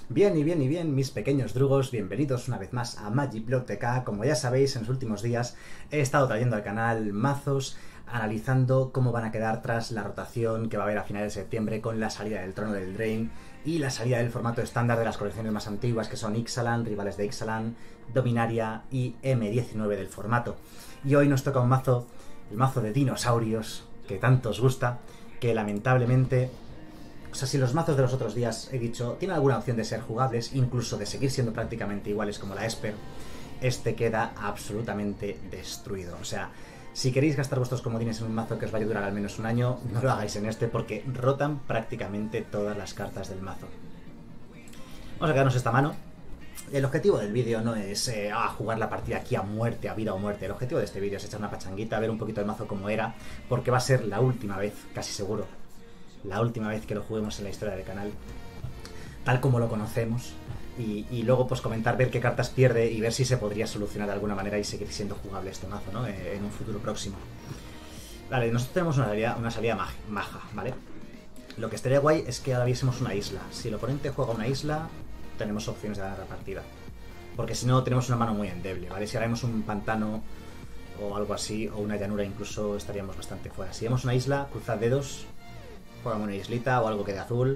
Bien y bien y bien, mis pequeños drugos, bienvenidos una vez más a Magicblog TK. Como ya sabéis, en los últimos días he estado trayendo al canal mazos, analizando cómo van a quedar tras la rotación que va a haber a finales de septiembre con la salida del Trono del Drain y la salida del formato estándar de las colecciones más antiguas, que son Ixalan, rivales de Ixalan, Dominaria y M19 del formato. Y hoy nos toca un mazo, el mazo de dinosaurios, que tanto os gusta, que lamentablemente... O sea, si los mazos de los otros días, he dicho, tienen alguna opción de ser jugables, incluso de seguir siendo prácticamente iguales como la Esper, este queda absolutamente destruido. O sea, si queréis gastar vuestros comodines en un mazo que os vaya a durar al menos un año, no lo hagáis en este porque rotan prácticamente todas las cartas del mazo. Vamos a quedarnos esta mano. El objetivo del vídeo no es jugar la partida aquí a muerte, a vida o muerte. El objetivo de este vídeo es echar una pachanguita, ver un poquito el mazo como era, porque va a ser la última vez, casi seguro, la última vez que lo juguemos en la historia del canal, tal como lo conocemos, y luego pues comentar, ver qué cartas pierde y ver si se podría solucionar de alguna manera y seguir siendo jugable este mazo, ¿no? En un futuro próximo. Vale, nosotros tenemos una salida maja, ¿vale? Lo que estaría guay es que ahora viésemos una isla. Si el oponente juega una isla, tenemos opciones de ganar la partida, porque si no tenemos una mano muy endeble, ¿vale? Si ahora vemos un pantano o algo así, o una llanura incluso, estaríamos bastante fuera. Si vemos una isla, cruzad dedos, jugamos una islita o algo que de azul.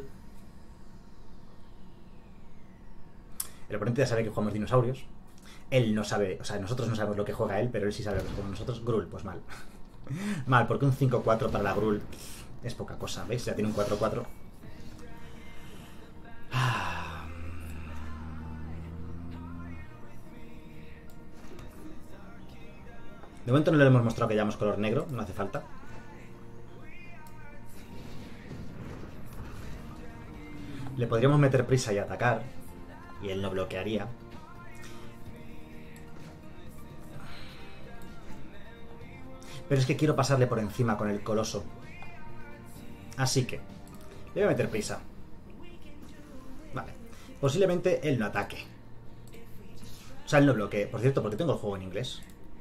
El oponente ya sabe que jugamos dinosaurios. Él no sabe, o sea, nosotros no sabemos lo que juega él, pero él sí sabe lo que jugamos nosotros. Gruul, pues mal. Mal, porque un 5-4 para la Gruul es poca cosa, ¿veis? Ya tiene un 4-4. De momento no le hemos mostrado que llevamos color negro, no hace falta. Le podríamos meter prisa y atacar, y él no bloquearía. Pero es que quiero pasarle por encima con el coloso. Así que le voy a meter prisa. Vale. Posiblemente él no ataque. O sea, él no bloquee. Por cierto, porque tengo el juego en inglés.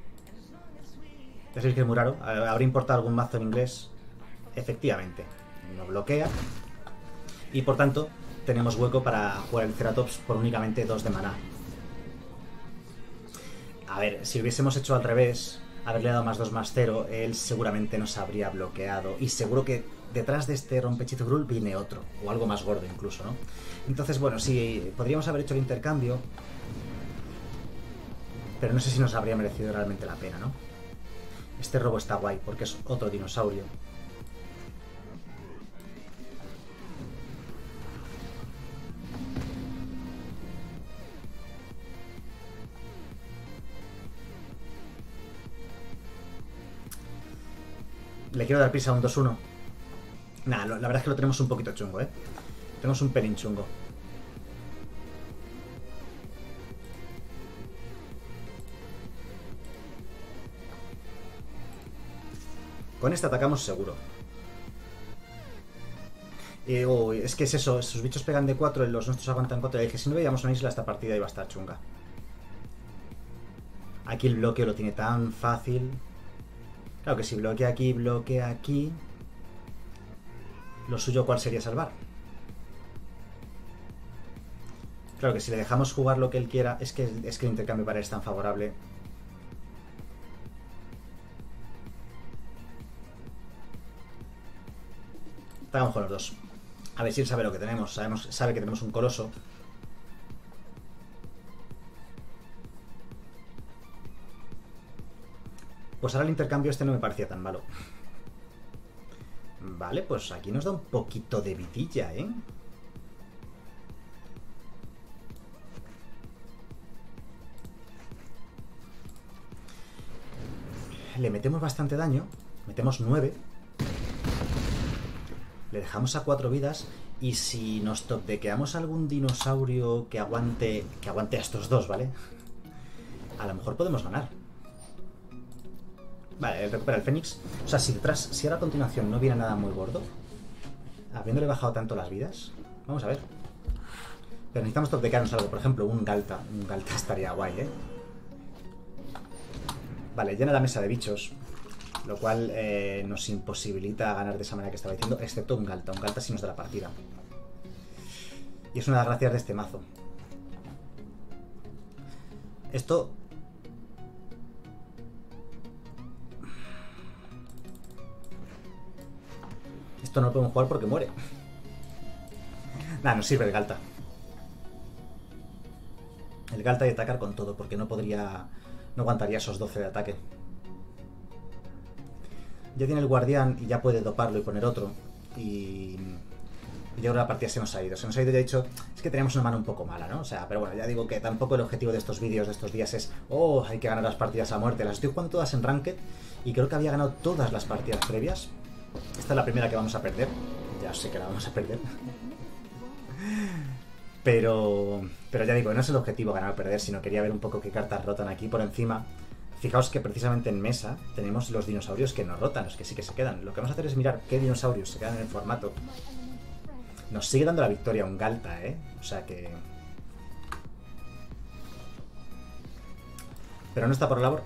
Ya sabéis que es muy raro. ¿Habrá importado algún mazo en inglés? Efectivamente. No bloquea. Y por tanto, tenemos hueco para jugar el Ceratops por únicamente 2 de maná. A ver, si hubiésemos hecho al revés, haberle dado +2/+0, él seguramente nos habría bloqueado. Y seguro que detrás de este rompehechizo Gruul viene otro, o algo más gordo incluso, ¿no? Entonces, bueno, sí, podríamos haber hecho el intercambio, pero no sé si nos habría merecido realmente la pena, ¿no? Este robo está guay, porque es otro dinosaurio. Le quiero dar prisa a un 2-1. Nah, la verdad es que lo tenemos un poquito chungo, ¿eh? Tenemos un pelín chungo. Con este atacamos seguro. Es que es eso, sus bichos pegan de 4 y los nuestros aguantan 4. Le dije, si no veíamos una isla, esta partida iba a estar chunga. Aquí el bloqueo lo tiene tan fácil. Claro que si bloquea aquí, lo suyo, ¿cuál sería? Salvar. Claro que si le dejamos jugar lo que él quiera, es que el intercambio para él es tan favorable. Hagamos con los dos. A ver si él sabe lo que tenemos. Sabe que tenemos un coloso. Pues ahora el intercambio este no me parecía tan malo. Vale, pues aquí nos da un poquito de vidilla, ¿eh? Le metemos bastante daño. Metemos 9. Le dejamos a 4 vidas. Y si nos topdequeamos algún dinosaurio que aguante a estos dos, ¿vale? A lo mejor podemos ganar. Vale, recupera el Fénix. O sea, si ahora a continuación no viene nada muy gordo, habiéndole bajado tanto las vidas, vamos a ver. Pero necesitamos topdequearnos algo. Por ejemplo, un Galta. Un Galta estaría guay, ¿eh? Vale, llena la mesa de bichos, lo cual nos imposibilita ganar de esa manera que estaba diciendo, excepto un Galta. Un Galta sí nos da la partida. Y es una de las gracias de este mazo. Esto... Esto no lo podemos jugar porque muere. Nada, nos sirve el Galta. El Galta y atacar con todo, porque no podría... No aguantaría esos 12 de ataque. Ya tiene el guardián y ya puede doparlo y poner otro. Y yo creo que la partida se nos ha ido. Se nos ha ido, ya he dicho, es que teníamos una mano un poco mala, ¿no? O sea, pero bueno, ya digo que tampoco el objetivo de estos vídeos, de estos días es, oh, hay que ganar las partidas a muerte. Las estoy jugando todas en Ranked y creo que había ganado todas las partidas previas. Esta es la primera que vamos a perder. Ya sé que la vamos a perder. Pero ya digo, no es el objetivo ganar o perder, sino quería ver un poco qué cartas rotan aquí por encima. Fijaos que precisamente en mesa tenemos los dinosaurios que no rotan, los que sí que se quedan. Lo que vamos a hacer es mirar qué dinosaurios se quedan en el formato. Nos sigue dando la victoria un Galta, ¿eh? O sea que... Pero no está por la labor.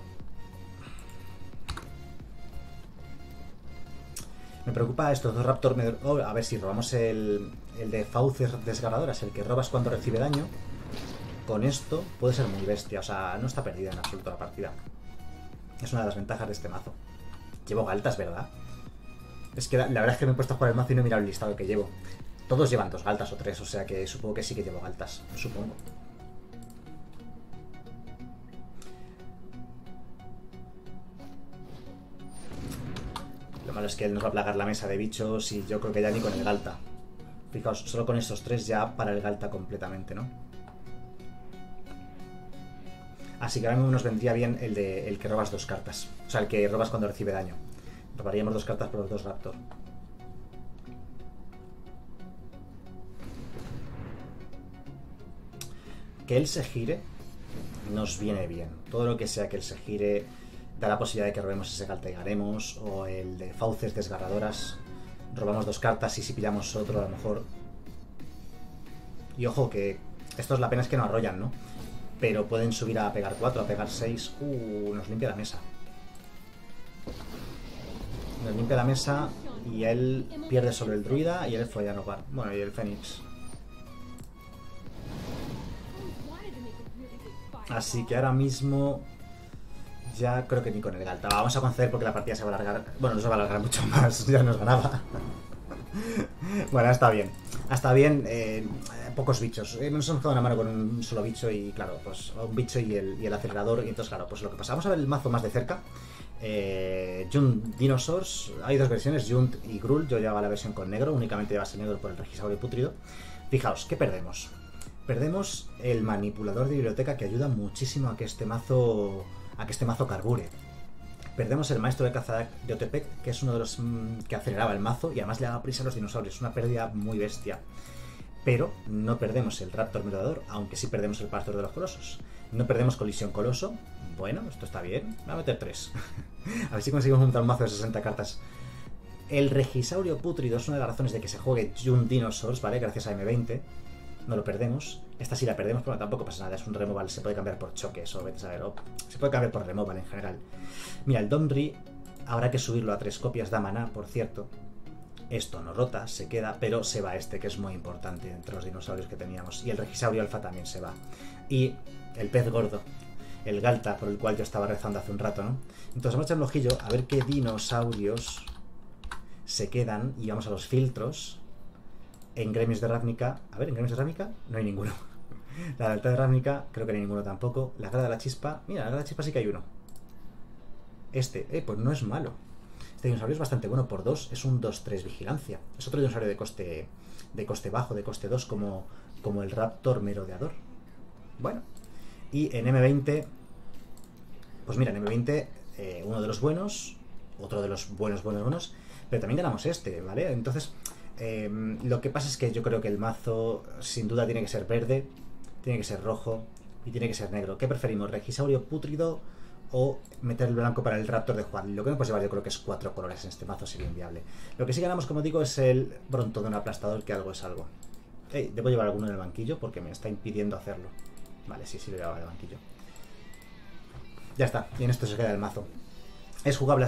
Me preocupa estos dos Raptor... Oh, a ver si robamos el de fauces desgarradoras, el que robas cuando recibe daño. Con esto puede ser muy bestia, o sea, no está perdida en absoluto la partida. Es una de las ventajas de este mazo. Llevo Galtas, ¿verdad? Es que la verdad es que me he puesto a jugar el mazo y no he mirado el listado que llevo. Todos llevan 2 Galtas o 3, o sea que supongo que sí que llevo Galtas, supongo. Lo malo es que él nos va a plagar la mesa de bichos y yo creo que ya ni con el Galta. Fijaos, solo con estos 3 ya para el Galta completamente, ¿no? Así que ahora mismo nos vendría bien el que robas 2 cartas. O sea, el que robas cuando recibe daño. Robaríamos 2 cartas por los 2 Raptor. Que él se gire nos viene bien. Todo lo que sea que él se gire da la posibilidad de que robemos ese Galta y ganemos. O el de fauces desgarradoras. Robamos 2 cartas y si pillamos otro a lo mejor. Y ojo que estos la pena es que no arrollan, ¿no? Pero pueden subir a pegar 4, a pegar 6. Nos limpia la mesa. Nos limpia la mesa y él pierde solo el druida y el elfo ya no va. Bueno, y el fénix. Así que ahora mismo ya creo que ni con el Galta. Vamos a conceder porque la partida se va a alargar. Bueno, no se va a alargar mucho más, ya nos ganaba. Bueno, está bien. Está bien, pocos bichos. Nos hemos quedado una mano con un solo bicho y claro, pues un bicho y el acelerador. Y entonces, claro, pues lo que pasa. Vamos a ver el mazo más de cerca. Junt Dinosaurs. Hay 2 versiones, Junt y Gruul. Yo llevaba la versión con negro, únicamente llevase negro por el Regisaurio Pútrido. Fijaos, ¿qué perdemos? Perdemos el manipulador de biblioteca que ayuda muchísimo a que este mazo carbure. Perdemos el maestro de caza de Otepec, que es uno de los que aceleraba el mazo y además le daba prisa a los dinosaurios. Una pérdida muy bestia. Pero no perdemos el Raptor Merodeador, aunque sí perdemos el Pastor de los Colosos. No perdemos Colisión Coloso. Bueno, esto está bien. Voy a meter 3. A ver si conseguimos montar un mazo de 60 cartas. El Regisaurio Pútrido es una de las razones de que se juegue Junt Dinosaurs, ¿vale? Gracias a M20. No lo perdemos. Esta sí la perdemos, pero tampoco pasa nada. Es un removal, se puede cambiar por choques o vete a saber. O se puede cambiar por removal en general. Mira, el Domri habrá que subirlo a 3 copias, da maná, por cierto. Esto no rota, se queda, pero se va este, que es muy importante entre los dinosaurios que teníamos. Y el Regisaurio Alfa también se va. Y el pez gordo, el Galta, por el cual yo estaba rezando hace un rato, ¿no? Entonces vamos a echar un ojillo a ver qué dinosaurios se quedan y vamos a los filtros. En Gremios de Ravnica... A ver, en Gremios de Ravnica no hay ninguno. La Lealtad de Ravnica creo que no hay ninguno tampoco. La Grada de la Chispa... Mira, la Grada de la Chispa sí que hay uno. Pues no es malo. Este dinosaurio es bastante bueno por 2. Es un 2-3 vigilancia. Es otro dinosaurio de coste bajo, de coste 2, como el Raptor Merodeador. Bueno. Y en M20... Pues mira, en M20 uno de los buenos, otro de los buenos, pero también ganamos este, ¿vale? Entonces... lo que pasa es que yo creo que el mazo sin duda tiene que ser verde, tiene que ser rojo y tiene que ser negro. ¿Qué preferimos? ¿Regisaurio Pútrido o meter el blanco para el Raptor de Juan? Lo que no puedes llevar yo creo que es 4 colores en este mazo, sería inviable. Lo que sí ganamos, como digo, es el Brontodon Aplastador, que algo es algo. Debo llevar alguno en el banquillo porque me está impidiendo hacerlo. Vale, sí, lo llevaba en el banquillo. Ya está, y en esto se queda el mazo. ¿Es jugable así?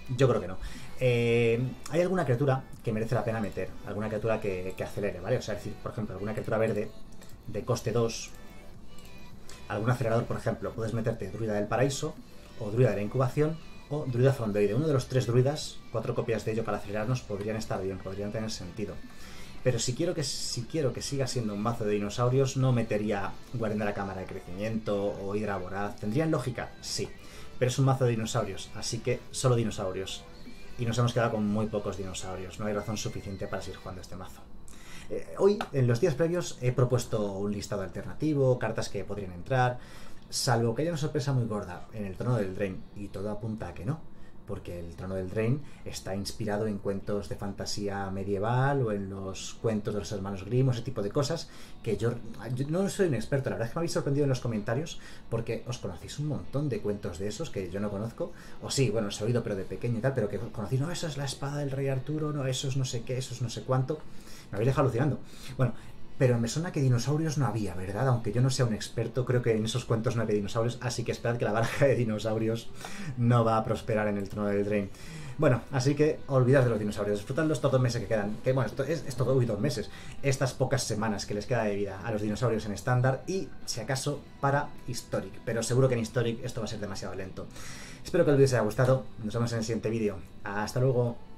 Yo creo que no. Hay alguna criatura que merece la pena meter, alguna criatura que acelere, ¿vale? O sea, es decir, por ejemplo, alguna criatura verde de coste 2, algún acelerador, por ejemplo, puedes meterte Druida del Paraíso, o Druida de la Incubación, o Druida Frondoide. Uno de los 3 druidas, 4 copias de ello para acelerarnos, podrían estar bien, podrían tener sentido. Pero si quiero que siga siendo un mazo de dinosaurios, no metería Guardián de la Cámara de Crecimiento o Hidra Voraz. ¿Tendrían lógica? Sí. Pero es un mazo de dinosaurios, así que solo dinosaurios. Y nos hemos quedado con muy pocos dinosaurios. No hay razón suficiente para seguir jugando este mazo. Hoy, en los días previos, he propuesto un listado alternativo, cartas que podrían entrar, salvo que haya una sorpresa muy gorda en el Trono del Drain, y todo apunta a que no, porque el Trono del Drain está inspirado en cuentos de fantasía medieval o en los cuentos de los hermanos Grimm, ese tipo de cosas, que yo no soy un experto. La verdad es que me habéis sorprendido en los comentarios, porque os conocéis un montón de cuentos de esos que yo no conozco, o sí, bueno, os he oído pero de pequeño y tal, pero que conocéis, no, eso es la espada del rey Arturo, no, eso es no sé qué, eso es no sé cuánto. Me habéis dejado alucinando. Bueno, pero me suena que dinosaurios no había, ¿verdad? Aunque yo no sea un experto, creo que en esos cuentos no había dinosaurios, así que esperad que la baraja de dinosaurios no va a prosperar en el Trono del Drain. Bueno, así que olvidad de los dinosaurios, disfrutad estos 2 meses que quedan, que bueno, esto es todo, 2 meses, estas pocas semanas que les queda de vida a los dinosaurios en estándar y, si acaso, para Historic, pero seguro que en Historic esto va a ser demasiado lento. Espero que el vídeo os haya gustado, nos vemos en el siguiente vídeo, hasta luego.